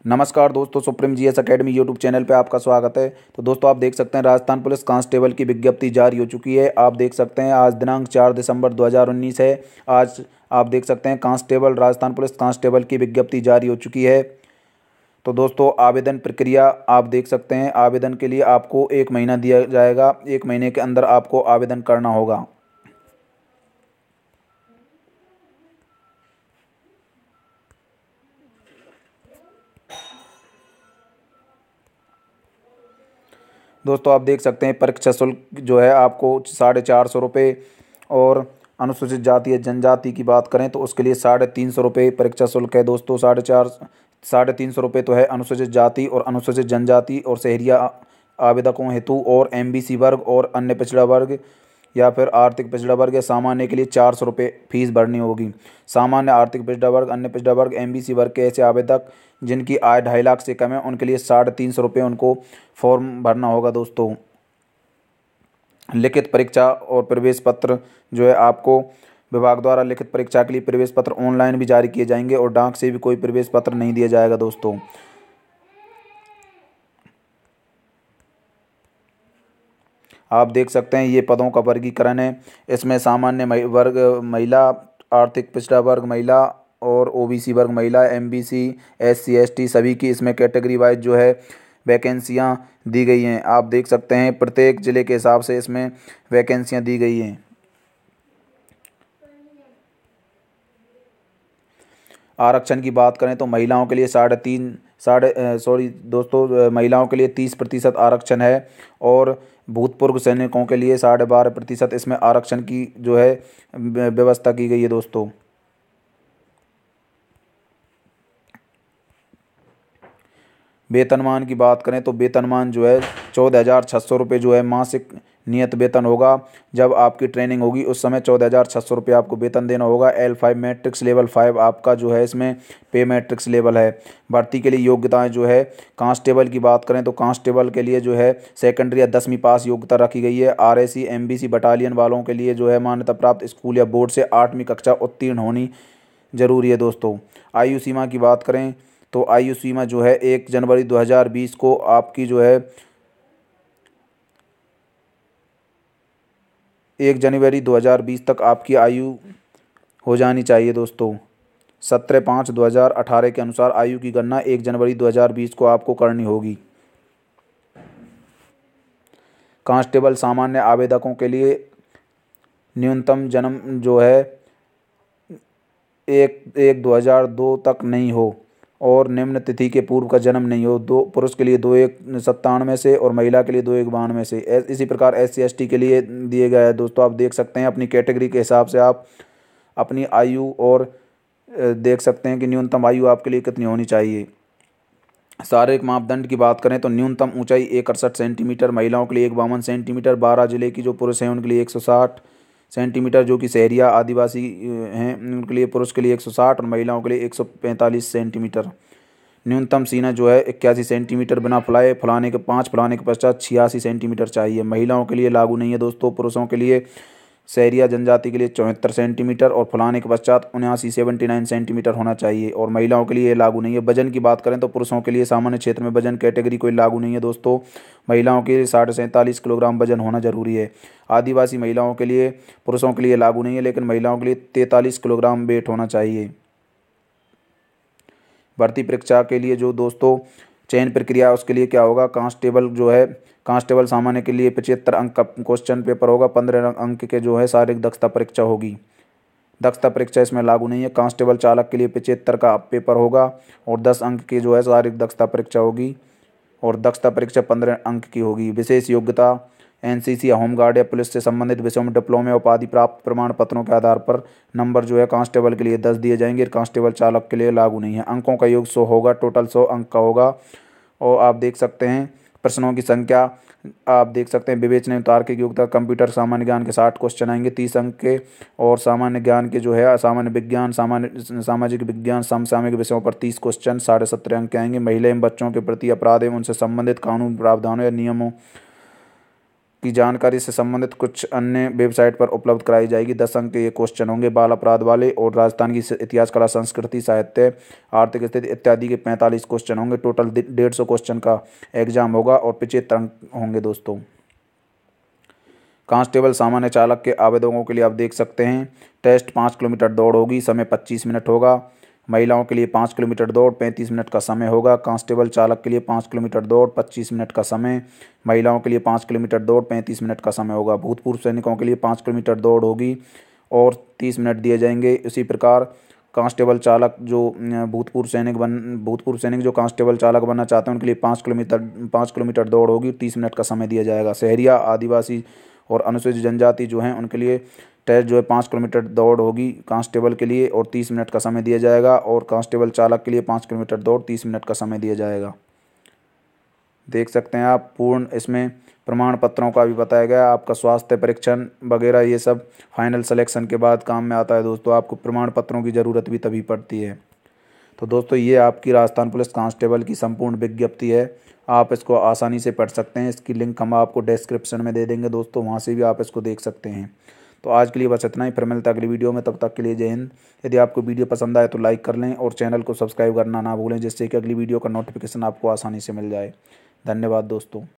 नमस्कार दोस्तों, Supreme GS Academy YouTube channel पे आपका स्वागत है। तो दोस्तों आप देख सकते हैं राजस्थान पुलिस कांस्टेबल की विज्ञप्ति जारी हो चुकी है। आप देख सकते हैं आज दिनांक 4 दिसंबर 2019 है। आज आप देख सकते हैं कांस्टेबल राजस्थान पुलिस कांस्टेबल की विज्ञप्ति जारी हो चुकी है। तो दोस्तों आवेदन प्रक्रिया आप देख सकते हैं। आवेदन के लिए आपको 1 महीना दिया जाएगा। 1 महीने के अंदर आपको आवेदन करना होगा। दोस्तों आप देख सकते हैं परीक्षा शुल्क जो है आपको 450 रुपये, और अनुसूचित जाति या जनजाति की बात करें तो उसके लिए 350 रुपये परीक्षा शुल्क है। दोस्तों 350 रुपये तो है अनुसूचित जाति और अनुसूचित जनजाति और शहरिया आवेदकों हेतु, और एमबीसी वर्ग और अन्य पिछड़ा वर्ग या फिर आर्थिक पिछड़ा वर्ग या सामान्य के लिए 400 रुपये फीस भरनी होगी। सामान्य, आर्थिक पिछड़ा वर्ग, अन्य पिछड़ा वर्ग, एमबीसी वर्ग के ऐसे आवेदक जिनकी आय 2.5 लाख से कम है उनके लिए 350 रुपये उनको फॉर्म भरना होगा। दोस्तों लिखित परीक्षा और प्रवेश पत्र जो है आपको विभाग द्वारा लिखित परीक्षा के लिए प्रवेश पत्र ऑनलाइन भी जारी किए जाएंगे और डाक से भी कोई प्रवेश पत्र नहीं दिया जाएगा। दोस्तों आप देख सकते हैं ये पदों का वर्गीकरण है। इसमें सामान्य वर्ग महिला, आर्थिक पिछड़ा वर्ग महिला और ओबीसी वर्ग महिला, एमबीसी, एससी, एसटी सभी की इसमें कैटेगरी वाइज जो है वैकेंसियां दी गई हैं। आप देख सकते हैं प्रत्येक जिले के हिसाब से इसमें वैकेंसियां दी गई हैं। आरक्षण की बात करें तो महिलाओं के लिए महिलाओं के लिए 30% आरक्षण है, और भूतपूर्व सैनिकों के लिए 12.5% इसमें आरक्षण की जो है व्यवस्था की गई है। दोस्तों वेतनमान की बात करें तो वेतनमान जो है 14,600 रुपये जो है मासिक नियत वेतन होगा। जब आपकी ट्रेनिंग होगी उस समय 14,600 रुपये आपको वेतन देना होगा। L5 मैट्रिक्स लेवल 5 आपका जो है इसमें पे मैट्रिक्स लेवल है। भर्ती के लिए योग्यताएं जो है कांस्टेबल की बात करें तो कांस्टेबल के लिए जो है सेकेंडरी या 10वीं पास योग्यता रखी गई है। RAC MBC बटालियन वालों के लिए जो है मान्यता प्राप्त स्कूल या बोर्ड से 8वीं कक्षा उत्तीर्ण होनी जरूरी है। दोस्तों आयु सीमा की बात करें तो आयु सीमा जो है 1 जनवरी 2020 को आपकी जो है 1 जनवरी 2020 तक आपकी आयु हो जानी चाहिए। दोस्तों 17/5/2018 के अनुसार आयु की गणना 1 जनवरी 2020 को आपको करनी होगी। कांस्टेबल सामान्य आवेदकों के लिए न्यूनतम जन्म जो है 1/1/2002 तक नहीं हो और निम्न तिथि के पूर्व का जन्म नहीं हो। दो पुरुष के लिए 2/1/97 से और महिला के लिए 2/1/92 से। इसी प्रकार SC ST के लिए दिए गए हैं। दोस्तों आप देख सकते हैं अपनी कैटेगरी के हिसाब से आप अपनी आयु और देख सकते हैं कि न्यूनतम आयु आपके लिए कितनी होनी चाहिए। शारीरिक मापदंड की बात करें तो न्यूनतम ऊंचाई 168 सेंटीमीटर, महिलाओं के लिए 152 सेंटीमीटर, 12 जिले की जो पुरुष हैं उनके लिए 160 सेंटीमीटर, जो कि शहरिया आदिवासी हैं उनके लिए पुरुष के लिए 160 और महिलाओं के लिए 145 सेंटीमीटर। न्यूनतम सीना जो है 81 सेंटीमीटर, बिना फुलाने के 5 फुलाने के पश्चात 86 सेंटीमीटर चाहिए। महिलाओं के लिए लागू नहीं है। दोस्तों पुरुषों के लिए शहरिया जनजाति के लिए 74 सेंटीमीटर और फुलाने के पश्चात 79 सेंटीमीटर होना चाहिए, और महिलाओं के लिए लागू नहीं है। वजन की बात करें तो पुरुषों के लिए सामान्य क्षेत्र में वजन कैटेगरी कोई लागू नहीं है। दोस्तों महिलाओं के लिए 47.5 किलोग्राम वजन होना जरूरी है। आदिवासी महिलाओं के लिए पुरुषों के लिए लागू नहीं है, लेकिन महिलाओं के लिए 43 किलोग्राम वेट होना चाहिए। भर्ती परीक्षा के लिए जो दोस्तों चयन प्रक्रिया उसके लिए क्या होगा, कांस्टेबल जो है कांस्टेबल सामान्य के लिए 75 अंक का क्वेश्चन पेपर होगा। 15 अंक के जो है शारीरिक दक्षता परीक्षा होगी। दक्षता परीक्षा इसमें लागू नहीं है। कांस्टेबल चालक के लिए 75 का पेपर होगा और 10 अंक की जो है शारीरिक दक्षता परीक्षा होगी, और दक्षता परीक्षा 15 अंक की होगी। विशेष योग्यता NCC या होमगार्ड या पुलिस से संबंधित विषयों में डिप्लोमा उपाधि प्राप्त प्रमाण पत्रों के आधार पर नंबर जो है कांस्टेबल के लिए 10 दिए जाएंगे। कांस्टेबल चालक के लिए लागू नहीं है। अंकों का योग 100 होगा, टोटल 100 अंक का होगा। और आप देख सकते हैं प्रश्नों की संख्या आप देख सकते हैं विवेचनीय तार्किक योग्यता कंप्यूटर सामान्य ज्ञान के 60 क्वेश्चन आएंगे 30 अंक के, और सामान्य ज्ञान के जो है सामान्य विज्ञान, सामाजिक विज्ञान, समसामयिक विषयों पर 30 क्वेश्चन 17.5 अंक के आएंगे। महिला एवं बच्चों के प्रति अपराध एवं उनसे संबंधित कानून प्रावधानों या नियमों की जानकारी से संबंधित कुछ अन्य वेबसाइट पर उपलब्ध कराई जाएगी। 10 अंक के ये क्वेश्चन होंगे बाल अपराध वाले, और राजस्थान की इतिहास, कला, संस्कृति, साहित्य, आर्थिक स्थिति इत्यादि के 45 क्वेश्चन होंगे। टोटल 150 क्वेश्चन का एग्जाम होगा और 75 अंक होंगे दोस्तों। कांस्टेबल सामान्य चालक के आवेदकों के लिए आप देख सकते हैं, टेस्ट 5 किलोमीटर दौड़ होगी, समय 25 मिनट होगा। महिलाओं के लिए 5 किलोमीटर दौड़ 35 मिनट का समय होगा। कांस्टेबल चालक के लिए 5 किलोमीटर दौड़ 25 मिनट का समय, महिलाओं के लिए 5 किलोमीटर दौड़ 35 मिनट का समय होगा। भूतपूर्व सैनिकों के लिए 5 किलोमीटर दौड़ होगी और 30 मिनट दिए जाएंगे। इसी प्रकार कांस्टेबल चालक जो भूतपूर्व सैनिक जो कांस्टेबल चालक बनना चाहते हैं उनके लिए 5 किलोमीटर दौड़ होगी, 30 मिनट का समय दिया जाएगा। शहरिया, आदिवासी और अनुसूचित जनजाति जो हैं उनके लिए टेस्ट जो है 5 किलोमीटर दौड़ होगी कांस्टेबल के लिए और 30 मिनट का समय दिया जाएगा, और कांस्टेबल चालक के लिए 5 किलोमीटर दौड़ 30 मिनट का समय दिया जाएगा। देख सकते हैं आप पूर्ण इसमें प्रमाण पत्रों का भी बताया गया। आपका स्वास्थ्य परीक्षण वगैरह ये सब फाइनल सिलेक्शन के बाद काम में आता है दोस्तों। आपको प्रमाण पत्रों की ज़रूरत भी तभी पड़ती है। तो दोस्तों ये आपकी राजस्थान पुलिस कांस्टेबल की संपूर्ण विज्ञप्ति है। आप इसको आसानी से पढ़ सकते हैं। इसकी लिंक हम आपको डिस्क्रिप्शन में दे देंगे दोस्तों, वहाँ से भी आप इसको देख सकते हैं। तो आज के लिए बस इतना ही, फिर मिलता है अगली वीडियो में। तब तक के लिए जय हिंद। यदि आपको वीडियो पसंद आए तो लाइक कर लें और चैनल को सब्सक्राइब करना ना भूलें, जिससे कि अगली वीडियो का नोटिफिकेशन आपको आसानी से मिल जाए। धन्यवाद दोस्तों।